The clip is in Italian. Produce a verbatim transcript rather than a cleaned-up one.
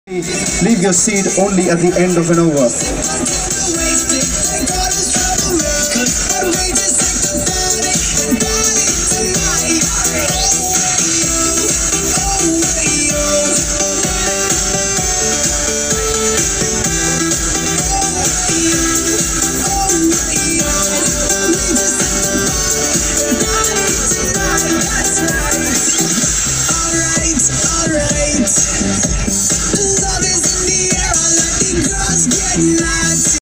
Leave your seat only at the end of an over. Body,